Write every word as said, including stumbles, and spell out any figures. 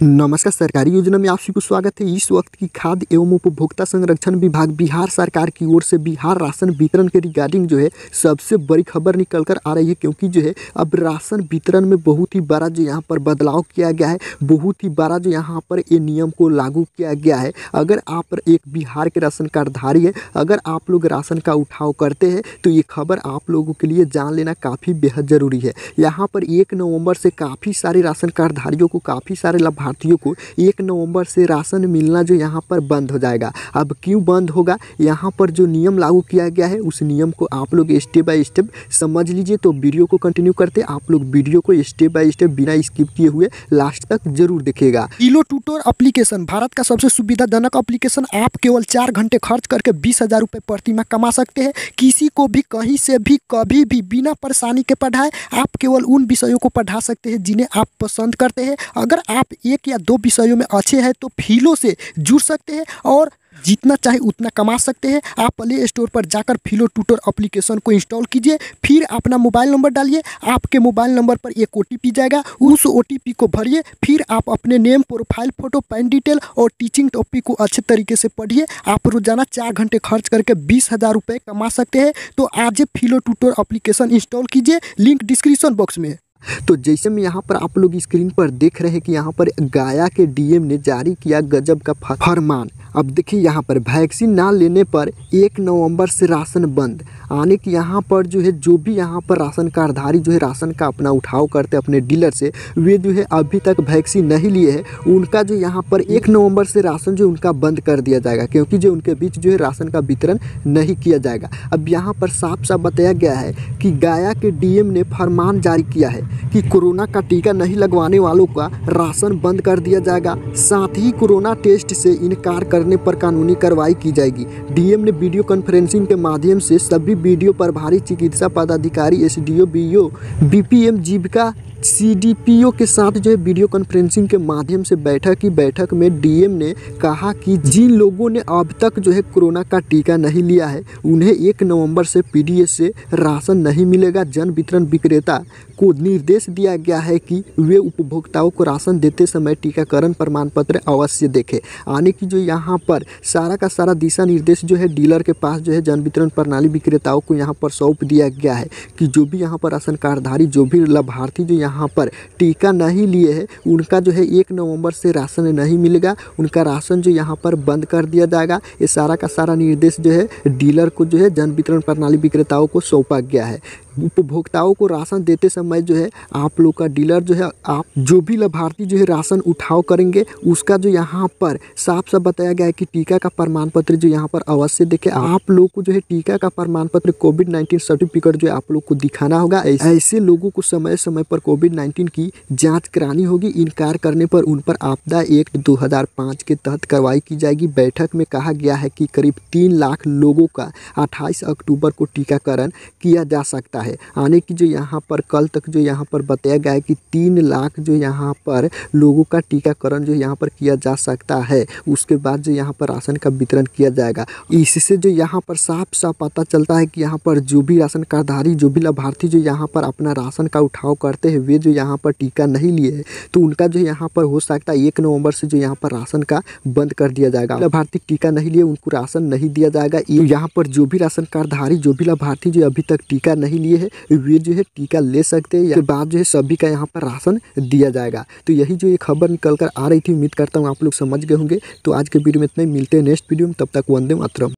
नमस्कार। सरकारी योजना में आप सभी को स्वागत है। इस वक्त की खाद्य एवं उपभोक्ता संरक्षण विभाग बिहार सरकार की ओर से बिहार राशन वितरण के रिगार्डिंग जो है सबसे बड़ी खबर निकल कर आ रही है, क्योंकि जो है अब राशन वितरण में बहुत ही बड़ा जो यहाँ पर बदलाव किया गया है, बहुत ही बड़ा जो यहाँ पर ये नियम को लागू किया गया है। अगर आप एक बिहार के राशन कार्डधारी है, अगर आप लोग राशन का उठाव करते हैं तो ये खबर आप लोगों के लिए जान लेना काफ़ी बेहद ज़रूरी है। यहाँ पर एक नवंबर से काफ़ी सारे राशन कार्डधारियों को, काफ़ी सारे लाभार्थियों को एक नवंबर से राशन मिलना जो यहाँ पर बंद हो जाएगा। अब क्यों बंद होगा, यहाँ पर जो नियम लागू किया गया है उस नियम को आप लोग स्टेप बाय स्टेप समझ लीजिए। तो वीडियो को कंटिन्यू करते आप लोग वीडियो को स्टेप बाय स्टेप बिना स्किप किए हुए लास्ट तक जरूर देखिएगा। किलो टूटर एप्लीकेशन भारत का सबसे सुविधाजनक एप्लीकेशन। आप केवल चार घंटे खर्च करके बीस हजार रुपये प्रति माह कमा सकते हैं। किसी को भी कहीं से भी कभी भी बिना परेशानी के पढ़ाए आप केवल उन विषयों को पढ़ा सकते हैं जिन्हें आप पसंद करते हैं। अगर आप एक या दो विषयों में अच्छे हैं तो फिलो से जुड़ सकते हैं और जितना चाहे उतना कमा सकते हैं। आप प्ले स्टोर पर जाकर फिलो टूटर एप्लीकेशन को इंस्टॉल कीजिए, फिर अपना मोबाइल नंबर डालिए। आपके मोबाइल नंबर पर एक ओ टी पी जाएगा, उस ओ टी पी को भरिए। फिर आप अपने name, profile photo, PAN detail और टीचिंग टॉपिक को अच्छे तरीके से पढ़िए। आप रोजाना चार घंटे खर्च करके बीस हज़ार रुपये कमा सकते हैं। तो आज फिलो टूटर एप्लीकेशन इंस्टॉल कीजिए, लिंक डिस्क्रिप्शन बॉक्स में। तो जैसे में यहाँ पर आप लोग स्क्रीन पर देख रहे हैं कि यहाँ पर गया के डी एम ने जारी किया गजब का फरमान। अब देखिए यहाँ पर वैक्सीन ना लेने पर एक नवंबर से राशन बंद। आने की यहाँ पर जो है जो भी यहाँ पर राशन कार्डधारी जो है राशन का अपना उठाव करते अपने डीलर से, वे जो है अभी तक वैक्सीन नहीं लिए है, उनका जो यहाँ पर एक नवंबर से राशन जो उनका बंद कर दिया जाएगा, क्योंकि जो उनके बीच जो है राशन का वितरण नहीं किया जाएगा। अब यहाँ पर साफ साफ बताया गया है कि गया के डी एम ने फरमान जारी किया है कि कोरोना का टीका नहीं लगवाने वालों का राशन बंद कर दिया जाएगा। साथ ही कोरोना टेस्ट से इनकार करने पर कानूनी कार्रवाई की जाएगी। डीएम ने वीडियो कॉन्फ्रेंसिंग के माध्यम से सभी वीडियो प्रभारी चिकित्सा पदाधिकारी, SDO, BO, BPM, Jeevika, CDPO के साथ जो है वीडियो कॉन्फ्रेंसिंग के माध्यम से बैठक की। बैठक में डीएम ने कहा कि जिन लोगों ने अब तक जो है कोरोना का टीका नहीं लिया है उन्हें एक नवंबर से पीडीएस से राशन नहीं मिलेगा। जन वितरण विक्रेता को निर्देश दिया गया है कि वे उपभोक्ताओं को राशन देते समय टीकाकरण प्रमाण पत्र अवश्य देखें। आने की जो यहाँ पर सारा का सारा दिशा निर्देश जो है डीलर के पास जो है जन वितरण प्रणाली विक्रेताओं को यहाँ पर सौंप दिया गया है कि जो भी यहाँ पर राशन कार्डधारी, जो भी लाभार्थी जो यहाँ पर टीका नहीं लिए है उनका जो है एक नवंबर से राशन नहीं मिलेगा, उनका राशन जो यहाँ पर बंद कर दिया जाएगा। ये सारा का सारा निर्देश जो है डीलर को जो है जन वितरण प्रणाली विक्रेताओं को सौंपा गया है। उपभोक्ताओं को राशन देते समय जो है आप लोग का डीलर जो है, आप जो भी लाभार्थी जो है राशन उठाव करेंगे उसका जो यहाँ पर साफ साफ बताया गया है कि टीका का प्रमाण पत्र जो यहाँ पर अवश्य देखे। आप लोग को जो है टीका का प्रमाण पत्र, कोविड नाइन्टीन सर्टिफिकेट जो है आप लोग को दिखाना होगा। ऐसे लोगों को समय समय पर कोविड नाइन्टीन की जाँच करानी होगी। इनकार करने पर उन पर आपदा एक्ट दो हज़ार पाँच के तहत कार्रवाई की जाएगी। बैठक में कहा गया है कि करीब तीन लाख लोगों का अट्ठाईस अक्टूबर को टीकाकरण किया जा सकता है। आने की जो यहाँ पर कल तक जो यहाँ पर बताया गया है कि तीन लाख जो यहाँ पर लोगों का टीकाकरण जो यहाँ पर किया जा सकता है। उसके बाद जो यहाँ पर राशन का वितरण किया जाएगा। इससे जो यहाँ पर साफ साफ पता चलता है कि यहाँ पर जो भी राशन कार्डधारी, जो भी लाभार्थी जो यहाँ पर अपना राशन का उठाव करते हैं वे जो यहाँ पर टीका नहीं लिए है तो उनका जो यहाँ पर हो सकता है एक नवंबर से जो यहाँ पर राशन का बंद कर दिया जाएगा। लाभार्थी टीका नहीं लिए उनको राशन नहीं दिया जाएगा। यहाँ पर जो भी राशन कार्डधारी, जो भी लाभार्थी जो अभी तक टीका नहीं लिए है वे जो है टीका ले सकते हैं। इसके बाद जो है सभी का यहाँ पर राशन दिया जाएगा। तो यही जो ये खबर निकल कर आ रही थी, उम्मीद करता हूँ आप लोग समझ गए होंगे। तो आज के वीडियो में इतना ही, मिलते हैं नेक्स्ट वीडियो में, तब तक वंदे मातरम।